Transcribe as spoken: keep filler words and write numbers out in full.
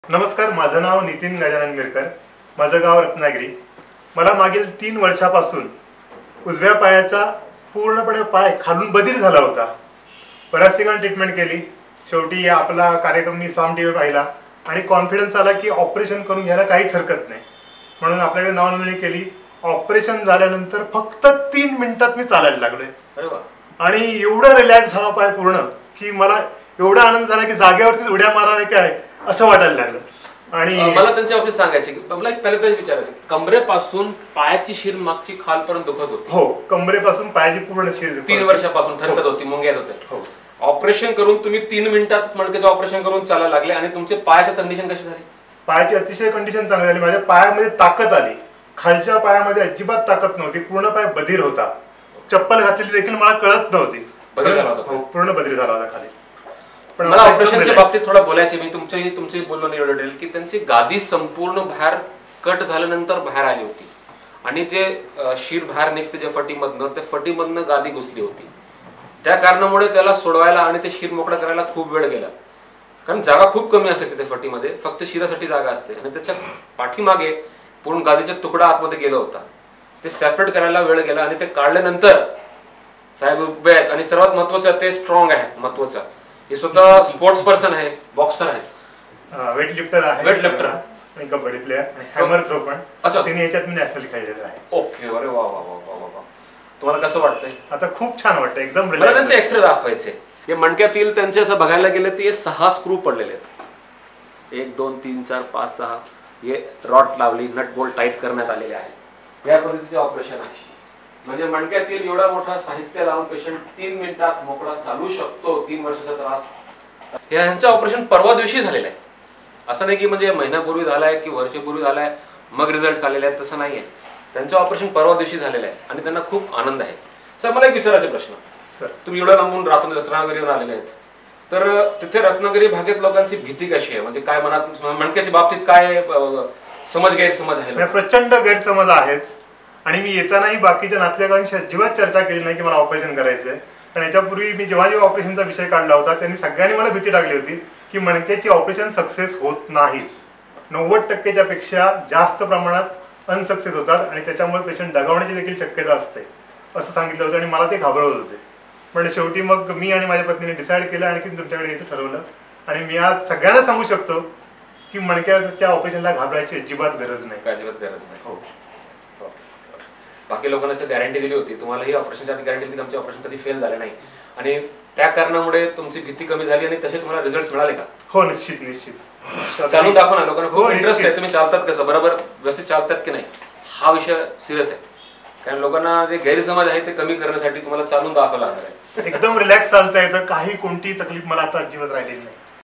नमस्कार, माझं नाव नितीन गजानन मिरकर, माझं गाव रत्नागिरी। मला मागील तीन वर्षापासून उजव्या पायाचा पूर्णपणे पाय खालून बधीर झाला होता। बऱ्याच ठिकाणी ट्रीटमेंट केली, शेवटी आपला कार्यक्रम मी साम टीव्ही पाहिला आणि कॉन्फिडन्स आला की ऑपरेशन करून घ्यायला काहीच हरकत नाही, म्हणून आपल्याकडे नाव नोंदणी केली। ऑपरेशन झाल्यानंतर फक्त तीन मिनिटात मी चालायला लागलोय। अरे वा! आणि एवढा रिलॅक्स झाला पाय पूर्ण की मला एवढा आनंद झाला की जागेवरतीच उड्या मारावे काय असं वाटायला लागलं। आणि मला त्यांच्या ऑफिस सांगायचे की मला एक पहिल्यांदा विचारायचे, कमरेपासून पायाची शिर मागची खालपर्यंत दुखत होती? हो, कमरेपासून पायाची पूर्ण शिर तीन वर्षापासून ठणकत होती, मुंग्यात होते। हो, ऑपरेशन करून तुम्ही तीन मिनिटात मणक्याचं ऑपरेशन करून चालायला लागले आणि तुमचे पायाची कंडिशन कशी झाली? पायाची अतिशय कंडिशन चांगली झाली। माझ्या पायामध्ये ताकद आली, खालच्या पायामध्ये अजिबात ताकद नव्हती, पूर्ण पाय बधीर होता। चप्पल घातलेली देखील मला कळत नव्हती, बधीर झाला होता, पूर्ण बधीर झाला होता खाली। पण मला ऑपरेशनच्या बाबतीत थोडा बोलायचे, मी तुमच्याही तुमचे बोललो नाही एवढं डिटेल की त्यांची गादी संपूर्ण बाहेर कट झाल्यानंतर बाहेर आली होती आणि जे शिर बाहेर निघते जे फटीमधनं, त्या फटीमधनं गादी घुसली होती। त्या कारणामुळे त्याला सोडवायला आणि ते शिर मोकळा करायला खूप वेळ गेला, कारण जागा खूप कमी असते तिथे फटीमध्ये, फक्त शिरासाठी जागा असते आणि त्याच्या पाठीमागे पूर्ण गादीचा तुकडा आतमध्ये गेला होता। ते सेपरेट करायला वेळ गेला आणि ते काढल्यानंतर साहेब उभे आहेत आणि सर्वात महत्वाचं ते स्ट्रॉंग आहे। महत्वाचं हे स्वतः स्पोर्ट्स पर्सन आहे, बॉक्सर आहे, वेट लिफ्टर आहे, वेट लिफ्टर आणि कबड्डी प्लेयर आणि हॅमर थ्रो पण। अच्छा, तिने याच्यात मी नॅशनल खेळलेला आहे। ओके, अरे वा वा वा वा वा। तुम्हाला कसं वाटतंय? आता खूप छान वाटतं, एकदम मला त्यांचे एक्सरे दाखवायचे। हे मणक्यातील त्यांचे असं बघायला गेले ते सहा स्क्रू पडलेले आहेत, एक दोन तीन चार पाच सहा। हे रॉड लावली, नट बोल्ट टाईट करण्यात आलेले आहे। या पद्धतीचे ऑपरेशन आहे, म्हणजे मणक्यातील एवढा मोठा साहित्य लावून पेशंट तीन मिनिटात मोकळा चालू शकतो। तीन वर्षाचा त्रास, यांचं ऑपरेशन परवा दिवशी झालेलं आहे, असं नाही की म्हणजे महिन्यापूर्वी झालाय की वर्षपूर्वी झालाय मग रिझल्ट आलेले आहेत, तसं नाहीये। त्यांचं ऑपरेशन परवा दिवशी झालेलं आहे आणि त्यांना खूप आनंद आहे। सर, मला एक विचारायचा प्रश्न, सर तुम्ही एवढ्या लांबून रत्नागिरीवर आलेले आहेत, तर तिथे रत्नागिरी भागात लोकांची भीती कशी आहे? म्हणजे काय मनात मणक्याच्या बाबतीत काय समज गैरसमज आहे? प्रचंड गैरसमज आहेत आणि मी येतानाही बाकीच्या नातलगांशी अजिबात चर्चा केली नाही की मला ऑपरेशन करायचंय, कारण याच्यापूर्वी मी जेव्हा जेव्हा ऑपरेशनचा विषय काढला होता त्यांनी सगळ्यांनी मला भीती टाकली होती की मणक्याची ऑपरेशन सक्सेस होत नाहीत, नव्वद टक्केच्या पेक्षा जास्त प्रमाणात अनसक्सेस होतात आणि त्याच्यामुळे पेशंट दगावण्याची देखील शक्यता असते असं सांगितलं होतं आणि मला ते घाबरवत होते। पण शेवटी मग मी आणि माझ्या पत्नीने डिसाईड केलं आणि तुमच्याकडे यायचं ठरवलं आणि मी आज सगळ्यांना सांगू शकतो की मणक्याच्या ऑपरेशनला घाबरायची अजिबात गरज नाही, अजिबात गरज नाही। हो, बाकी लोकांना असं गॅरंटी दिली होती, तुम्हाला ही ऑपरेशनच्या आधी गॅरंटी दिली की आमचे ऑपरेशन कधी फेल झाले नाही आणि त्या कारणामुळे तुमची भीती कमी झाली आणि तसे तुम्हाला रिझल्ट मिळाले का? हो, निश्चित निश्चित। चालू दाखवा ना, लोकांना खूप इंटरेस्ट आहे, तुम्ही चालतात कसं, बरोबर व्यवस्थित चालतात की नाही, हा विषय सिरियस आहे, कारण लोकांना जे गैरसमज आहे ते कमी करण्यासाठी तुम्हाला चालून दाखवायला लागणार आहे। एकदम रिलॅक्स चालता येतं, काही कोणतीही तकलीफ मला आता अजिबात राहिलेली नाही।